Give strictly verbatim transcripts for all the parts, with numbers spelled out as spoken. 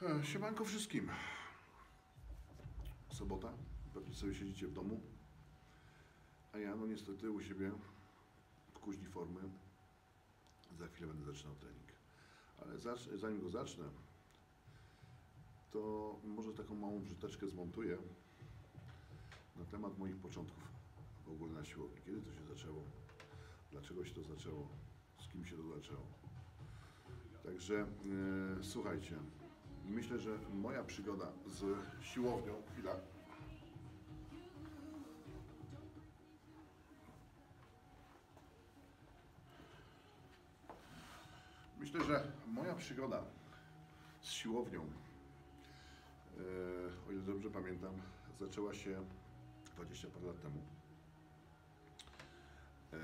E, Siemanko wszystkim. Sobota, pewnie sobie siedzicie w domu, a ja no niestety u siebie w kuźni formy. Za chwilę będę zaczynał trening. Ale zacz, zanim go zacznę, to może taką małą wrzyteczkę zmontuję na temat moich początków w ogóle na siłowni. Kiedy to się zaczęło? Dlaczego się to zaczęło? Z kim się to zaczęło? Także e, słuchajcie, myślę, że moja przygoda z siłownią, chwila, myślę, że moja przygoda z siłownią, e, o ile dobrze pamiętam, zaczęła się dwadzieścia parę lat temu. E,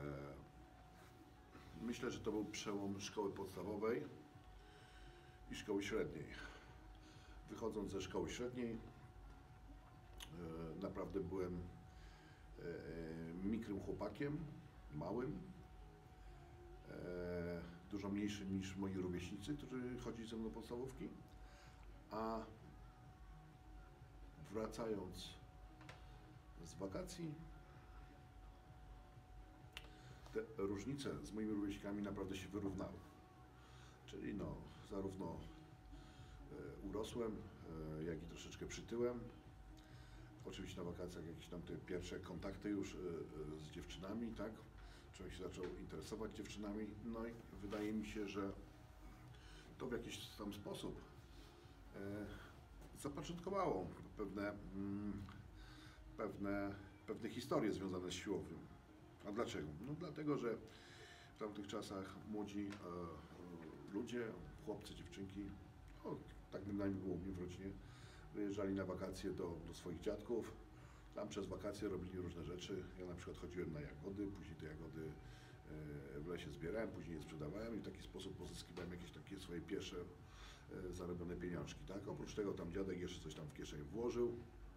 myślę, że to był przełom szkoły podstawowej i szkoły średniej. Wychodząc ze szkoły średniej, e, naprawdę byłem e, mikrym chłopakiem, małym, e, dużo mniejszym niż moi rówieśnicy, którzy chodzili ze mną do podstawówki, a wracając z wakacji, te różnice z moimi rówieśnikami naprawdę się wyrównały. Czyli no, zarówno e, urosłem, e, jak i troszeczkę przytyłem. Oczywiście na wakacjach jakieś tam te pierwsze kontakty już e, e, z dziewczynami, tak? Człowiek się zaczął interesować dziewczynami, no i wydaje mi się, że to w jakiś tam sposób e, zapoczątkowało pewne, mm, pewne, pewne historie związane z siłownią. A dlaczego? No dlatego, że w tamtych czasach młodzi e, ludzie, chłopcy, dziewczynki, o, tak bynajmniej było u mnie w rodzinie, wyjeżdżali na wakacje do, do swoich dziadków. Tam przez wakacje robili różne rzeczy. Ja na przykład chodziłem na jagody, później te jagody e, w lesie zbierałem, później je sprzedawałem i w taki sposób pozyskiwałem jakieś takie swoje pierwsze e, zarobione pieniążki. Tak? Oprócz tego tam dziadek jeszcze coś tam w kieszeń włożył.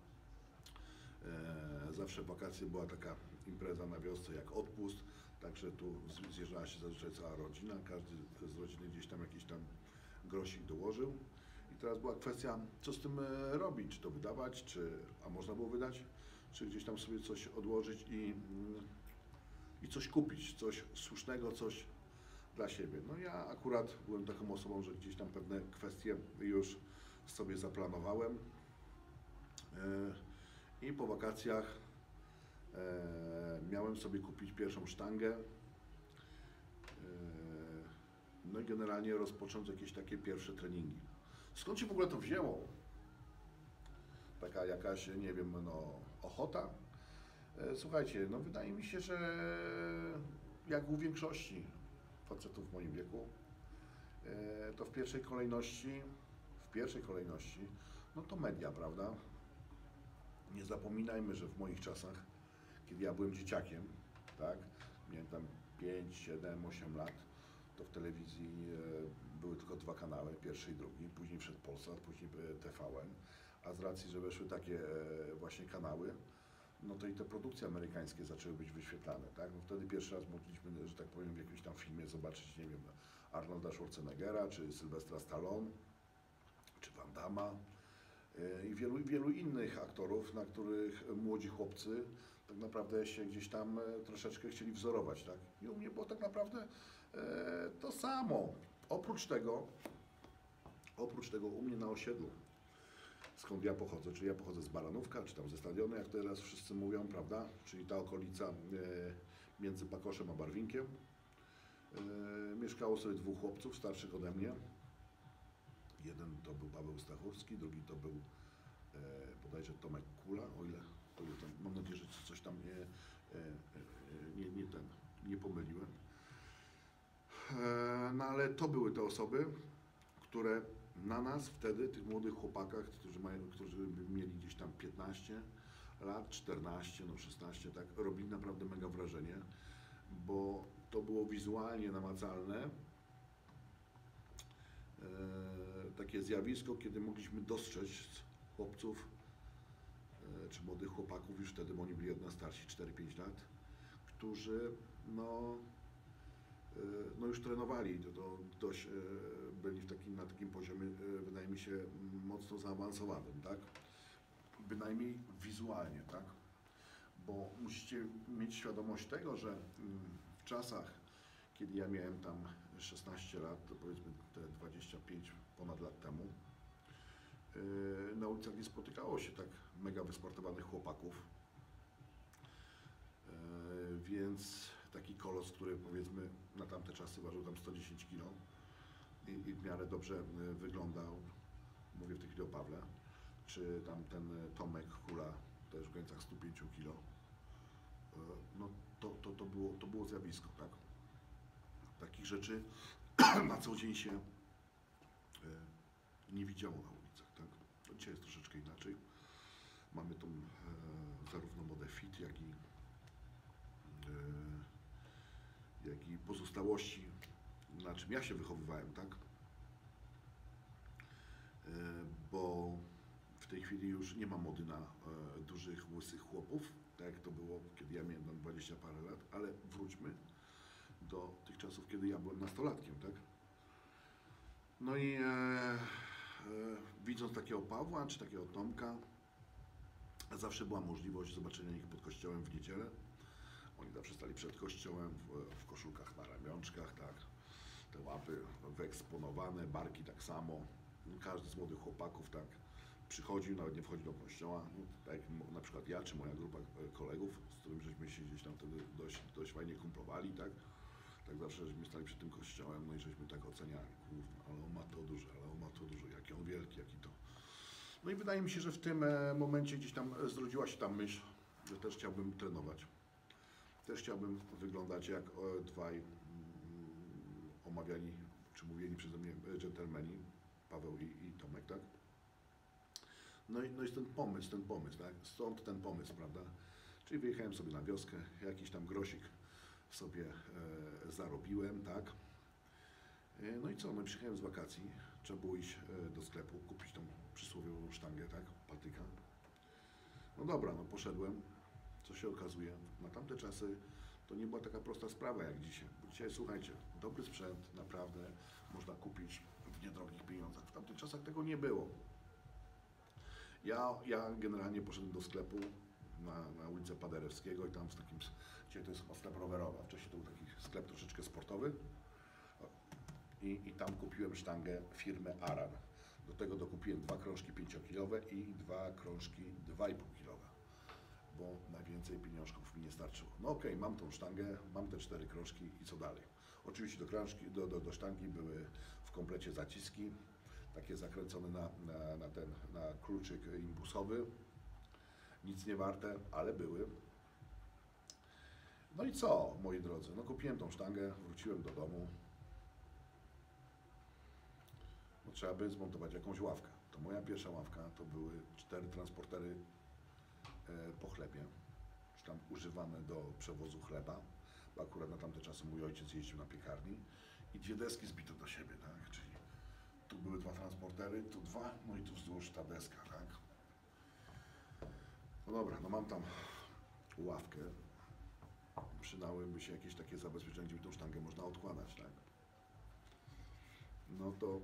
E, zawsze w wakacje była taka impreza na wiosce jak odpust, także tu zjeżdżała się zazwyczaj cała rodzina, każdy z rodziny gdzieś tam jakiś tam grosik dołożył. I teraz była kwestia, co z tym e, robić, czy to wydawać, czy, a można było wydać, czy gdzieś tam sobie coś odłożyć i, mm, i coś kupić, coś słusznego, coś dla siebie. No ja akurat byłem taką osobą, że gdzieś tam pewne kwestie już sobie zaplanowałem. E, I po wakacjach e, miałem sobie kupić pierwszą sztangę. E, no i generalnie rozpocząć jakieś takie pierwsze treningi. Skąd się w ogóle to wzięło? Taka jakaś, nie wiem, no, ochota? E, słuchajcie, no wydaje mi się, że jak u większości facetów w moim wieku, e, to w pierwszej kolejności, w pierwszej kolejności, no to media, prawda? Nie zapominajmy, że w moich czasach, kiedy ja byłem dzieciakiem, tak, miałem tam pięć, siedem, osiem lat, to w telewizji e, były tylko dwa kanały, pierwszy i drugi, później wszedł Polsat, później T V N, a z racji, że weszły takie e, właśnie kanały, no to i te produkcje amerykańskie zaczęły być wyświetlane, tak? No wtedy pierwszy raz mogliśmy, że tak powiem, w jakimś tam filmie zobaczyć, nie wiem, Arnolda Schwarzeneggera, czy Sylwestra Stallone, czy Van Damma i wielu, wielu innych aktorów, na których młodzi chłopcy tak naprawdę się gdzieś tam troszeczkę chcieli wzorować, tak? I u mnie było tak naprawdę e, to samo. Oprócz tego, oprócz tego u mnie na osiedlu, skąd ja pochodzę, czyli ja pochodzę z Baranówka, czy tam ze Stadionu, jak teraz wszyscy mówią, prawda? Czyli ta okolica e, między Pakoszem a Barwinkiem. E, mieszkało sobie dwóch chłopców starszych ode mnie. Jeden to był Paweł Stachurski, drugi to był e, bodajże Tomek Kula, o ile, o ile tam, mam nadzieję, że coś tam nie, e, e, nie, nie, ten, nie pomyliłem. E, no ale to były te osoby, które na nas wtedy, tych młodych chłopakach, którzy, mają, którzy mieli gdzieś tam piętnaście lat, czternaście, no szesnaście, tak, robili naprawdę mega wrażenie, bo to było wizualnie namacalne. E, takie zjawisko, kiedy mogliśmy dostrzec chłopców e, czy młodych chłopaków, już wtedy, bo oni byli od nas starsi, cztery pięć lat, którzy no, e, no już trenowali, to, to dość e, byli w takim, na, na takim poziomie, e, wydaje mi się, mocno zaawansowanym, tak? Bynajmniej wizualnie, tak? Bo musicie mieć świadomość tego, że mm, w czasach, kiedy ja miałem tam szesnaście lat, to powiedzmy te dwadzieścia pięć ponad lat temu, yy, na ulicach nie spotykało się tak mega wysportowanych chłopaków. Yy, więc taki kolos, który powiedzmy na tamte czasy ważył tam sto dziesięć kilo i, i w miarę dobrze yy, wyglądał, mówię w tej chwili o Pawle, czy tam ten Tomek Hula, też w granicach stu pięciu kilo, yy, no to, to, to, było, to było zjawisko, tak? Takich rzeczy na co dzień się yy, nie widziało na ulicach, tak? Dzisiaj jest troszeczkę inaczej. Mamy tą e, zarówno modę fit, jak i, e, jak i pozostałości, na czym ja się wychowywałem, tak? E, bo w tej chwili już nie ma mody na e, dużych, łysych chłopów, tak jak to było, kiedy ja miałem tam dwadzieścia parę lat, ale wróćmy do tych czasów, kiedy ja byłem nastolatkiem, tak? No i e, e, widząc takiego Pawła, czy takiego Tomka, zawsze była możliwość zobaczenia ich pod kościołem w niedzielę. Oni zawsze stali przed kościołem w, w koszulkach na ramionczkach, tak? Te łapy wyeksponowane, barki tak samo. Każdy z młodych chłopaków tak przychodził, nawet nie wchodził do kościoła. No, tak jak na przykład ja, czy moja grupa kolegów, z którymi żeśmy się gdzieś tam wtedy dość, dość fajnie kumplowali, tak? Tak zawsze żeśmy stali przed tym kościołem, no i żeśmy tak oceniali, kurwa, ale on ma to duże, ale on ma to duże, jaki on wielki, jaki to. No i wydaje mi się, że w tym momencie gdzieś tam zrodziła się ta myśl, że też chciałbym trenować. Też chciałbym wyglądać jak dwaj mm, omawiani, czy mówieni przeze mnie dżentelmeni, Paweł i, i Tomek, tak? No i, no i ten pomysł, ten pomysł, tak? Stąd ten pomysł, prawda? Czyli wyjechałem sobie na wioskę, jakiś tam grosik sobie e, zarobiłem, tak? E, no i co? No i przyjechałem z wakacji, trzeba było iść e, do sklepu, kupić tą przysłowiową sztangę, tak? Patyka. No dobra, no poszedłem. Co się okazuje, na tamte czasy to nie była taka prosta sprawa jak dzisiaj. Bo dzisiaj, słuchajcie, dobry sprzęt naprawdę można kupić w niedrogich pieniądzach. W tamtych czasach tego nie było. Ja, ja generalnie poszedłem do sklepu na, na ulicę Paderewskiego i tam w takim, dzisiaj to jest chyba sklep rowerowy, wcześniej to był taki sklep troszeczkę sportowy i, i tam kupiłem sztangę firmy Aran. Do tego dokupiłem dwa krążki pięciokilowe i dwa krążki dwa i pół kilowe, bo na więcej pieniążków mi nie starczyło. No okej, okay, mam tą sztangę, mam te cztery krążki i co dalej? Oczywiście do, krążki, do, do, do sztangi były w komplecie zaciski, takie zakręcone na, na, na ten na kluczyk imbusowy, nic nie warte, ale były. No i co, moi drodzy? No kupiłem tą sztangę, wróciłem do domu. No, trzeba by zmontować jakąś ławkę. To moja pierwsza ławka to były cztery transportery e, po chlebie, czy tam używane do przewozu chleba, bo akurat na tamte czasy mój ojciec jeździł na piekarni i dwie deski zbite do siebie, tak? Czyli tu były dwa transportery, tu dwa, no i tu wzdłuż ta deska, tak? No dobra, no mam tam ławkę. Przydałyby się jakieś takie zabezpieczenia, gdzie tą sztangę można odkładać, tak? No to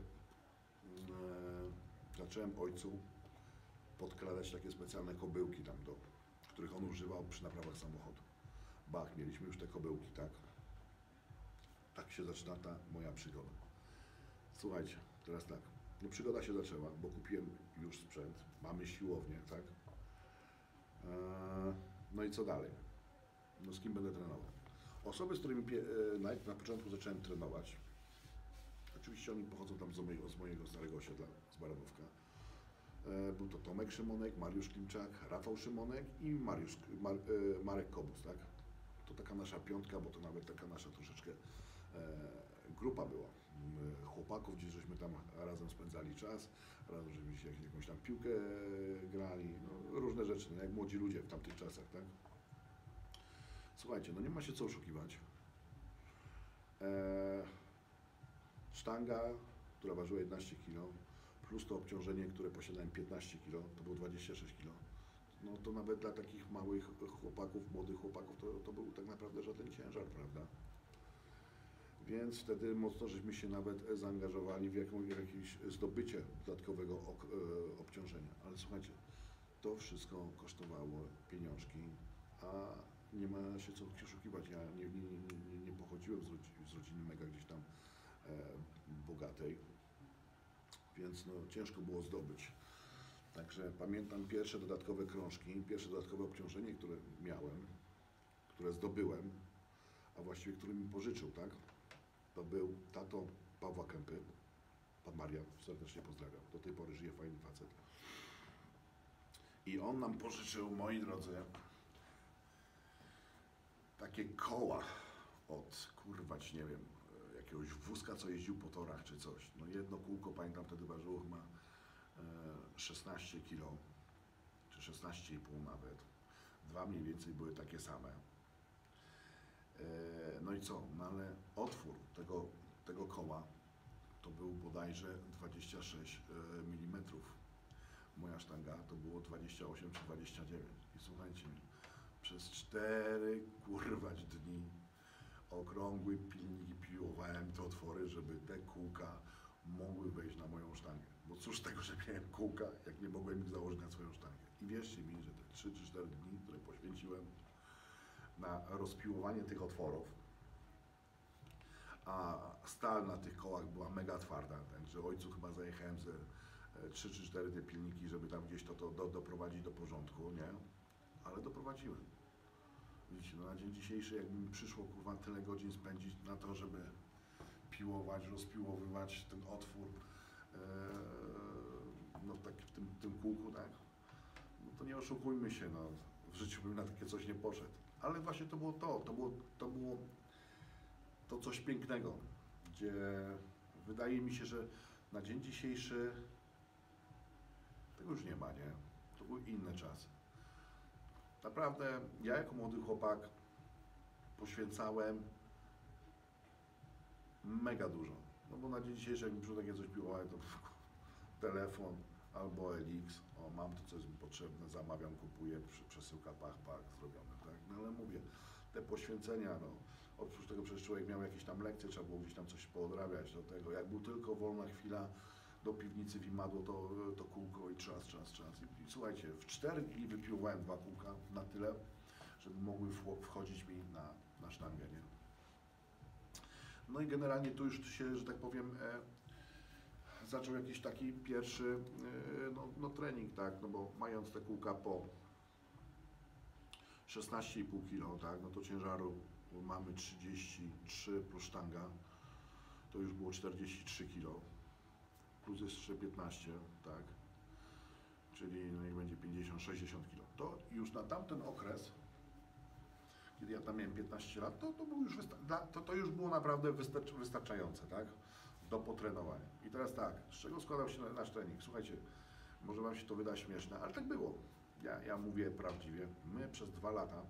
e, zacząłem ojcu podkradać takie specjalne kobyłki tam, do których on używał przy naprawach samochodu. Bach, mieliśmy już te kobyłki, tak? Tak się zaczyna ta moja przygoda. Słuchajcie, teraz tak, no przygoda się zaczęła, bo kupiłem już sprzęt, mamy siłownię, tak? Eee, no i co dalej? No z kim będę trenował? Osoby, z którymi pie, e, na, na początku zacząłem trenować, oczywiście oni pochodzą tam z mojego, z mojego starego osiedla, z Baranówka. E, był to Tomek Szymonek, Mariusz Klimczak, Rafał Szymonek i Mariusz, Mar, e, Marek Kobus, tak? To taka nasza piątka, bo to nawet taka nasza troszeczkę e, grupa była. E, chłopaków, gdzie żeśmy tam razem spędzali czas, razem żeśmy jak, jakąś tam piłkę grali, no, różne rzeczy, no, jak młodzi ludzie w tamtych czasach, tak? Słuchajcie, no nie ma się co oszukiwać. E, sztanga, która ważyła jedenaście kilo, plus to obciążenie, które posiadałem piętnaście kilo, to było dwadzieścia sześć kilo. No to nawet dla takich małych chłopaków, młodych chłopaków, to, to był tak naprawdę żaden ciężar, prawda? Więc wtedy mocno żeśmy się nawet zaangażowali w, jaką, w jakieś zdobycie dodatkowego ok, e, obciążenia. Ale słuchajcie, to wszystko kosztowało pieniążki, a nie ma się co oszukiwać. Ja nie, nie, nie, nie pochodziłem z, rodzi, z rodziny mega gdzieś tam e, bogatej, więc no, ciężko było zdobyć. Także pamiętam pierwsze dodatkowe krążki, pierwsze dodatkowe obciążenie, które miałem, które zdobyłem, a właściwie który mi pożyczył, tak? To był tato Pawła Kępy, pan Marian, serdecznie pozdrawiam, do tej pory żyje, fajny facet. I on nam pożyczył, moi drodzy, takie koła od, kurwać, nie wiem, jakiegoś wózka, co jeździł po torach czy coś. No jedno kółko, pamiętam, wtedy ważyło chyba szesnaście kilo, czy szesnaście i pół nawet. Dwa mniej więcej były takie same. No i co? No ale otwór tego, tego koła to był bodajże dwadzieścia sześć milimetrów. Moja sztanga to było dwadzieścia osiem czy dwadzieścia dziewięć. I słuchajcie, przez cztery kurwać dni okrągły pilnik i piłowałem te otwory, żeby te kółka mogły wejść na moją sztangę. Bo cóż z tego, że miałem kółka, jak nie mogłem ich założyć na swoją sztangę. I wierzcie mi, że te trzy czy cztery dni, które poświęciłem na rozpiłowanie tych otworów, a stal na tych kołach była mega twarda, także ojcu chyba zajechałem ze trzy czy cztery te pilniki, żeby tam gdzieś to, to do, doprowadzić do porządku, nie? Ale doprowadziłem. Widzicie, no na dzień dzisiejszy, jakby mi przyszło, kurwa, tyle godzin spędzić na to, żeby piłować, rozpiłowywać ten otwór, ee, no tak w tym, tym kółku, tak? No to nie oszukujmy się, no, w życiu bym na takie coś nie poszedł. Ale właśnie to było to, to było to, było to coś pięknego, gdzie wydaje mi się, że na dzień dzisiejszy tego już nie ma, nie? To były inne czasy. Naprawdę ja jako młody chłopak poświęcałem mega dużo. No bo na dzień dzisiejszy, jak mi przyszło takie coś piłowałem, to telefon albo L X, o mam to, co jest mi potrzebne, zamawiam, kupuję, przesyłka, pach, pach, zrobione, tak? No ale mówię, te poświęcenia, no, oprócz tego przecież człowiek miał jakieś tam lekcje, trzeba było gdzieś tam coś poodrabiać do tego, jak był tylko wolna chwila, do piwnicy w imadło to, to kółko i czas, czas, czas. I, i słuchajcie, w cztery dni wypiłowałem dwa kółka na tyle, żeby mogły wchodzić mi na, na sztangę, nie? No i generalnie tu już się, że tak powiem, e, zaczął jakiś taki pierwszy e, no, no, trening, tak, no bo mając te kółka po szesnaście i pół kilo, tak, no to ciężaru mamy trzydzieści trzy plus sztanga, to już było czterdzieści trzy kilo, plus jeszcze piętnaście, tak, czyli no niech będzie pięćdziesiąt sześćdziesiąt kilo. To już na tamten okres, kiedy ja tam miałem piętnaście lat, to, to, był już to, to już było naprawdę wystarcz wystarczające, tak, do potrenowania. I teraz tak, z czego składał się nasz trening? Słuchajcie, może Wam się to wyda śmieszne, ale tak było. Ja, ja mówię prawdziwie, my przez dwa lata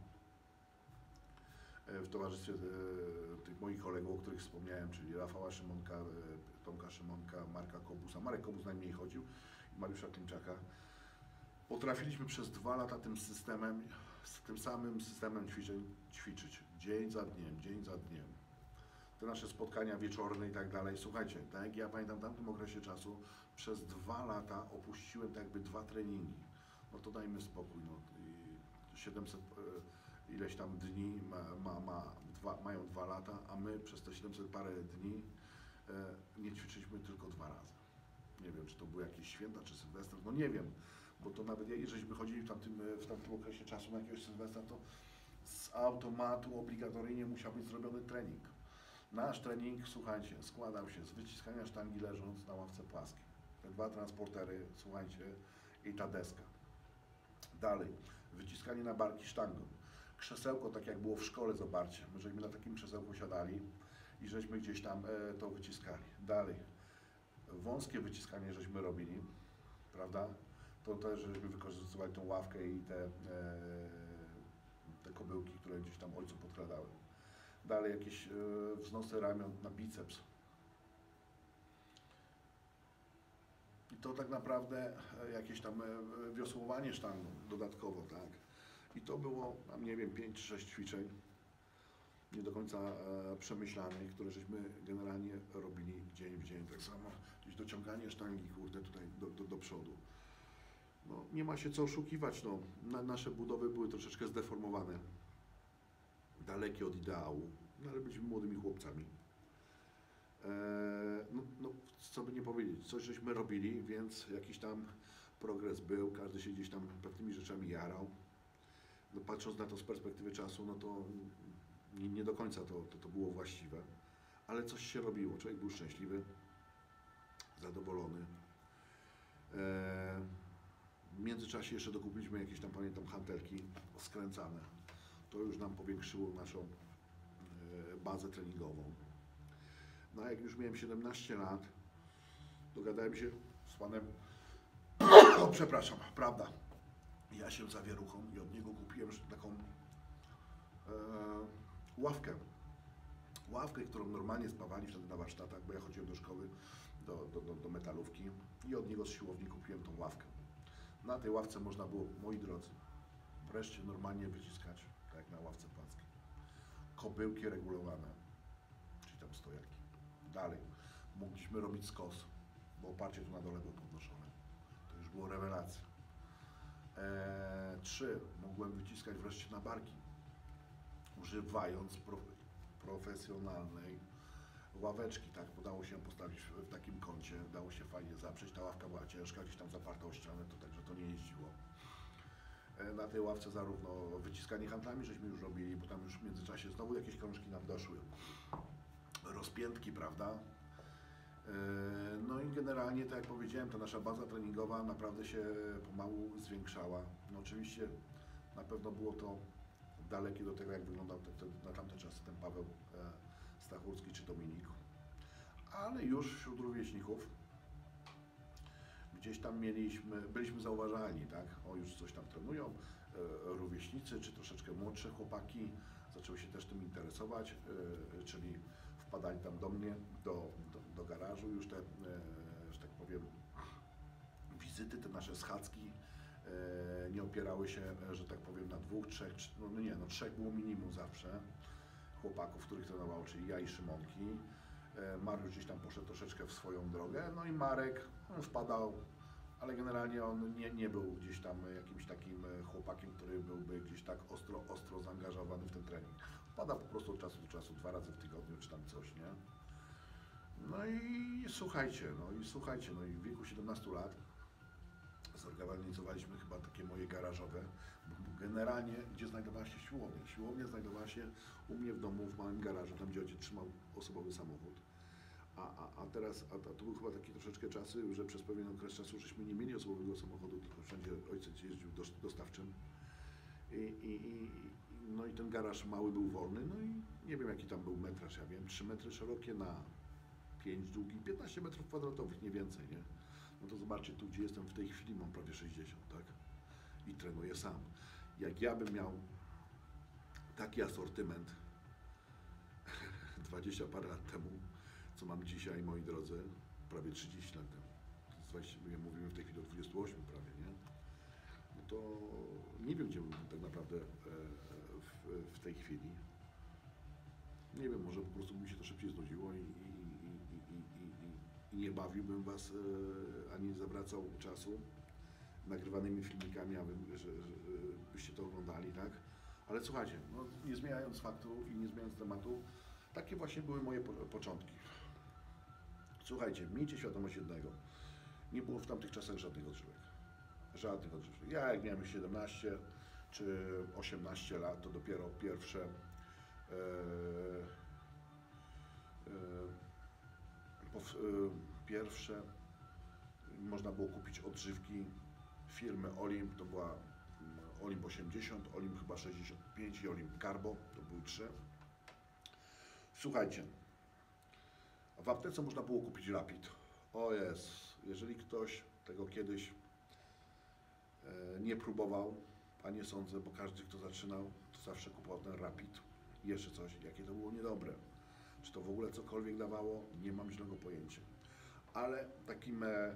w towarzystwie tych moich kolegów, o których wspomniałem, czyli Rafała Szymonka, Tomka Szymonka, Marka Kobusa, Marek Kobus najmniej chodził, i Mariusza Klimczaka, potrafiliśmy przez dwa lata tym systemem, z tym samym systemem ćwiczeń ćwiczyć, dzień za dniem, dzień za dniem. Te nasze spotkania wieczorne i tak dalej. Słuchajcie, tak jak ja pamiętam w tamtym okresie czasu, przez dwa lata opuściłem tak jakby dwa treningi. No to dajmy spokój, no i siedemset ileś tam dni ma, ma, ma dwa, mają dwa lata, a my przez te siedemset parę dni e, nie ćwiczyliśmy tylko dwa razy. Nie wiem, czy to były jakieś święta, czy Sylwester, no nie wiem, bo to nawet jeżeli chodzili w tamtym, w tamtym okresie czasu na jakiegoś Sylwestra, to z automatu obligatoryjnie musiał być zrobiony trening. Nasz trening, słuchajcie, składał się z wyciskania sztangi leżąc na ławce płaskiej. Te dwa transportery, słuchajcie, i ta deska. Dalej, wyciskanie na barki sztangą. Krzesełko, tak jak było w szkole, zobaczcie, my żeśmy na takim krzesełku siadali i żeśmy gdzieś tam e, to wyciskali. Dalej, wąskie wyciskanie żeśmy robili, prawda? To też żeśmy wykorzystywali tą ławkę i te, e, te kobyłki, które gdzieś tam ojcu podkradały. Dalej jakieś e, wznosy ramion na biceps. I to tak naprawdę jakieś tam wiosłowanie sztangą dodatkowo, tak? I to było, tam nie wiem, pięć czy sześć ćwiczeń. nie do końca e, przemyślanej, które żeśmy generalnie robili dzień w dzień. Tak samo gdzieś dociąganie sztangi, kurde, tutaj do, do, do przodu. No, nie ma się co oszukiwać, no. Na, nasze budowy były troszeczkę zdeformowane, dalekie od ideału, no, ale byliśmy młodymi chłopcami. E, no, no, co by nie powiedzieć, coś żeśmy robili, więc jakiś tam progres był, każdy się gdzieś tam pewnymi rzeczami jarał. No, patrząc na to z perspektywy czasu, no to nie, nie do końca to, to, to było właściwe, ale coś się robiło, człowiek był szczęśliwy, zadowolony. E, w międzyczasie jeszcze dokupiliśmy jakieś tam, pamiętam, hantelki skręcane. To już nam powiększyło naszą e, bazę treningową. No a jak już miałem siedemnaście lat, dogadałem się z panem, o przepraszam, prawda, Jasiem Zawieruchą i od niego kupiłem taką e, ławkę. Ławkę, którą normalnie spawali wtedy na warsztatach, bo ja chodziłem do szkoły, do, do, do, do metalówki i od niego z siłowni kupiłem tą ławkę. Na tej ławce można było, moi drodzy, wreszcie normalnie wyciskać, tak jak na ławce płackiej. Kobyłki regulowane, czyli tam stojaki. Dalej, mogliśmy robić skos, bo oparcie tu na dole było podnoszone. To już było rewelacja. Eee, trzy, mogłem wyciskać wreszcie na barki, używając prof, profesjonalnej ławeczki, tak, bo dało się ją postawić w, w takim kącie, dało się fajnie zaprzeć, ta ławka była ciężka, gdzieś tam zaparta o ścianę, to także to nie jeździło. Eee, na tej ławce zarówno wyciskanie handlami żeśmy już robili, bo tam już w międzyczasie znowu jakieś krążki nam doszły, rozpiętki, prawda? No i generalnie, tak jak powiedziałem, ta nasza baza treningowa naprawdę się pomału zwiększała. No oczywiście na pewno było to dalekie do tego, jak wyglądał te, te, na tamte czasy ten Paweł Stachurski czy Dominik. Ale już wśród rówieśników gdzieś tam mieliśmy, byliśmy zauważalni, tak? O, już coś tam trenują, rówieśnicy czy troszeczkę młodsze chłopaki zaczęły się też tym interesować, czyli wpadali tam do mnie, do, do, do garażu, już te, e, że tak powiem, wizyty, te nasze schadzki e, nie opierały się, że tak powiem, na dwóch, trzech, no nie, no trzech było minimum zawsze chłopaków, których trenowało, czyli ja i Szymonki. E, Mariusz gdzieś tam poszedł troszeczkę w swoją drogę, no i Marek, on wpadał, ale generalnie on nie, nie był gdzieś tam jakimś takim chłopakiem, który byłby gdzieś tak ostro, ostro zaangażowany w ten trening. Wpada po prostu od czasu do czasu, dwa razy w tygodniu, czy tam coś, nie? No i słuchajcie, no i słuchajcie, no i w wieku siedemnastu lat zorganizowaliśmy chyba takie moje garażowe, bo generalnie, gdzie znajdowała się siłownia. Siłownia znajdowała się u mnie w domu, w małym garażu, tam gdzie ojciec trzymał osobowy samochód. A, a, a teraz, a, a to był chyba taki troszeczkę czasy, że przez pewien okres czasu żeśmy nie mieli osobowego samochodu, tylko wszędzie ojciec jeździł dostawczym. I, i, i, no i ten garaż mały był wolny, no i nie wiem jaki tam był metraż, ja wiem, trzy metry szerokie na pięć długi, piętnaście metrów kwadratowych, nie więcej, nie? No to zobaczcie, tu gdzie jestem w tej chwili mam prawie sześćdziesiąt, tak? I trenuję sam. Jak ja bym miał taki asortyment dwadzieścia parę lat temu, co mam dzisiaj, moi drodzy, prawie trzydzieści lat temu, właściwie mówimy w tej chwili o dwudziestu ośmiu prawie, nie? No to nie wiem, gdzie byłbym tak naprawdę w, w tej chwili. Nie wiem, może po prostu mi się to szybciej znudziło i, i, i, i, i, i nie bawiłbym Was, ani nie zawracał czasu nagrywanymi filmikami, a wy, że, że, byście to oglądali, tak? Ale słuchajcie, no, nie zmieniając faktu i nie zmieniając tematu, takie właśnie były moje po, początki. Słuchajcie, miejcie świadomość jednego. Nie było w tamtych czasach żadnych odżywek. Żadnych odżywek. Ja jak miałem siedemnaście czy osiemnaście lat, to dopiero pierwsze e, e, pow, e, pierwsze można było kupić odżywki firmy Olimp, to była Olimp osiemdziesiąt, Olimp chyba sześćdziesiąt pięć i Olimp Carbo, to były trzy. Słuchajcie, w aptece można było kupić Rapid. O jest, jeżeli ktoś tego kiedyś e, nie próbował, a nie sądzę, bo każdy, kto zaczynał, to zawsze kupował ten Rapid. I jeszcze coś, jakie to było niedobre. Czy to w ogóle cokolwiek dawało, nie mam zielonego pojęcia. Ale takim e,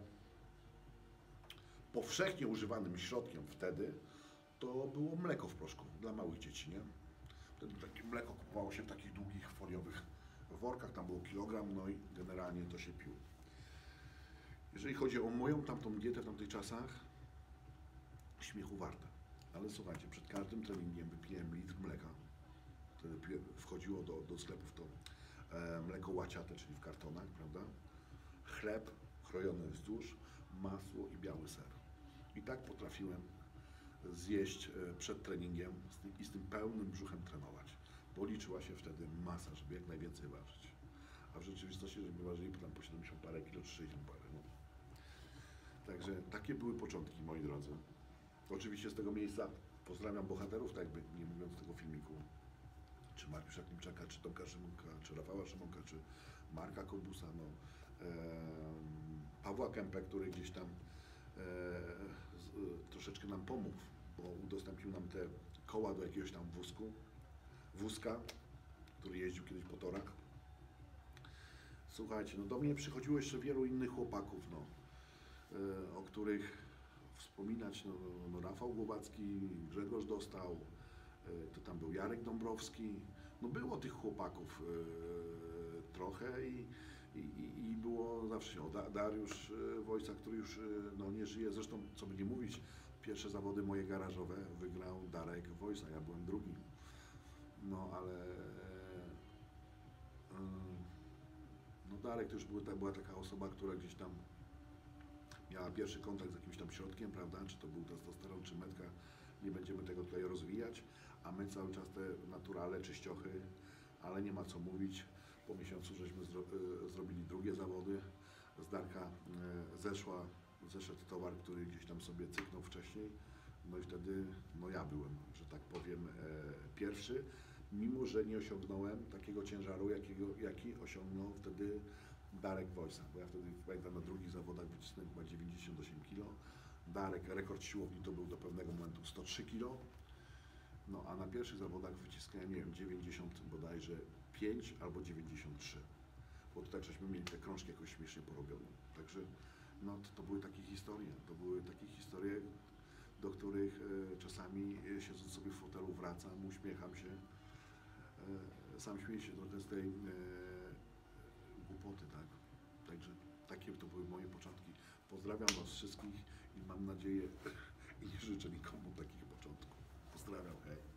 powszechnie używanym środkiem wtedy to było mleko w proszku dla małych dzieci, nie? Wtedy takie mleko kupowało się w takich długich foliowych workach, tam było kilogram, no i generalnie to się piło. Jeżeli chodzi o moją tamtą dietę w tamtych czasach, śmiechu warte. Ale słuchajcie, przed każdym treningiem wypiłem litr mleka. Wtedy wchodziło do, do sklepów to e, mleko łaciate, czyli w kartonach, prawda? Chleb krojony wzdłuż, masło i biały ser. I tak potrafiłem zjeść e, przed treningiem z tym, i z tym pełnym brzuchem trenować. Bo liczyła się wtedy masa, żeby jak najwięcej ważyć. A w rzeczywistości, żeby ważyli tam po siedemdziesiąt parę kilo, czy sześćdziesiąt parę. No. Także takie były początki, moi drodzy. Oczywiście z tego miejsca pozdrawiam bohaterów, tak jakby nie mówiąc tego filmiku, czy Mariusza Klimczaka, czy Tomka Szymonka, czy Rafała Szymonka, czy Marka Kobusa, no, e, Pawła Kępę, który gdzieś tam e, z, e, troszeczkę nam pomógł, bo udostępnił nam te koła do jakiegoś tam wózku, wózka, który jeździł kiedyś po torach. Słuchajcie, no do mnie przychodziło jeszcze wielu innych chłopaków, no, e, o których wspominać, no, no Rafał Głowacki, Grzegorz Dostał, to tam był Jarek Dąbrowski, no było tych chłopaków e, trochę i, i, i było zawsze o, da, Dariusz e, Wojca, który już e, no, nie żyje, zresztą co by nie mówić, pierwsze zawody moje garażowe wygrał Darek Wojsa, ja byłem drugi, no ale e, no Darek to już był, była taka osoba, która gdzieś tam miała pierwszy kontakt z jakimś tam środkiem, prawda, czy to był testosteron, czy metka, nie będziemy tego tutaj rozwijać, a my cały czas te naturale, czyściochy, ale nie ma co mówić, po miesiącu żeśmy zro, y, zrobili drugie zawody, z Darka y, zeszła, zeszedł towar, który gdzieś tam sobie cyknął wcześniej, no i wtedy, no ja byłem, że tak powiem, e, pierwszy, mimo że nie osiągnąłem takiego ciężaru, jakiego, jaki osiągnął wtedy Darek Wojsa, bo ja wtedy pamiętam na drugich zawodach wycisnąłem chyba dziewięćdziesiąt osiem kilo. Darek, rekord siłowni to był do pewnego momentu sto trzy kilo. No a na pierwszych zawodach wyciskałem, nie wiem, dziewięćdziesiąt bodajże pięć albo dziewięćdziesiąt trzy. Bo tutaj żeśmy mieli te krążki jakoś śmiesznie porobione. Także no to, to były takie historie, to były takie historie, do których e, czasami e, siedząc sobie w fotelu wracam, uśmiecham się. E, sam śmieję się trochę z tej e, głupoty, tak? Także takie to były moje początki. Pozdrawiam Was wszystkich i mam nadzieję i nie życzę nikomu takich początków. Pozdrawiam, hej.